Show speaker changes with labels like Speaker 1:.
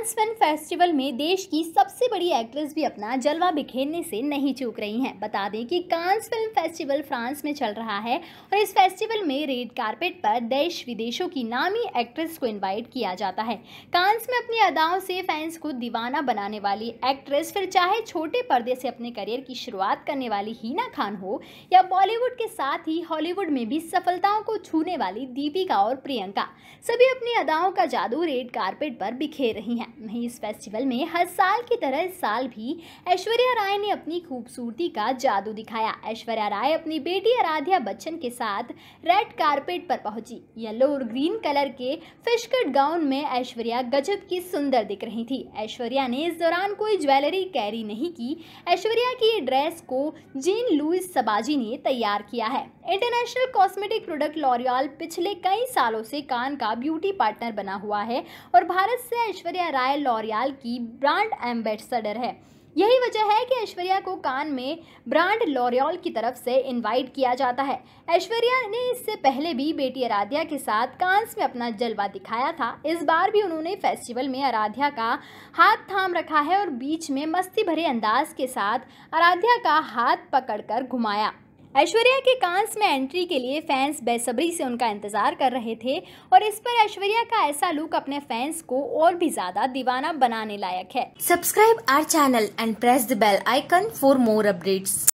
Speaker 1: Cannes film festival में देश की सबसे बड़ी एक्ट्रेस भी अपना जलवा बिखेरने से नहीं चूक रही हैं। बता दें कि कांस फिल्म फेस्टिवल फ्रांस में चल रहा है और इस फेस्टिवल में रेड कारपेट पर देश विदेशों की नामी एक्ट्रेस को इनवाइट किया जाता है। कांस में अपनी अदाओं से फैंस को दीवाना बनाने वाली एक्ट्रेस फिर चाहे छोटे पर्दे से अपने करियर की शुरुआत करने वाली हिना खान हो या बॉलीवुड के साथ ही हॉलीवुड में भी सफलताओं को छूने वाली दीपिका और प्रियंका, सभी अपनी अदाओं का जादू रेड कारपेट पर बिखेर रही हैं। वहीं इस फेस्टिवल में हर साल की तरह इस साल भी ऐश्वर्या राय ने अपनी खूबसूरती का जादू दिखाया। ऐश्वर्या राय अपनी बेटी आराध्या बच्चन के साथ रेड कारपेट पर पहुंची। येलो और ग्रीन कलर के फिश कट गाउन में ऐश्वर्या गजब की सुंदर दिख रही थी। ऐश्वर्या ने इस दौरान कोई ज्वेलरी कैरी नहीं की। ऐश्वर्या की ये ड्रेस को जीन लुइस सबाजी ने तैयार किया है। इंटरनेशनल कॉस्मेटिक प्रोडक्ट लॉरियल पिछले कई सालों से कान का ब्यूटी पार्टनर बना हुआ है और भारत से ऐश्वर्या राय लॉरियल की ब्रांड एम्बेसडर है। यही वजह है कि ऐश्वर्या को कान में ब्रांड लॉरियल की तरफ से इनवाइट किया जाता है। ऐश्वर्या ने इससे पहले भी बेटी आराध्या के साथ कांस में अपना जलवा दिखाया था। इस बार भी उन्होंने फेस्टिवल में आराध्या का हाथ थाम रखा है और बीच में मस्ती भरे अंदाज के साथ आराध्या का हाथ पकड़कर घुमाया। ऐश्वर्या के कांस में एंट्री के लिए फैंस बेसब्री से उनका इंतजार कर रहे थे और इस पर ऐश्वर्या का ऐसा लुक अपने फैंस को और भी ज्यादा दीवाना बनाने लायक है।
Speaker 2: Subscribe our channel and press the bell icon for more updates.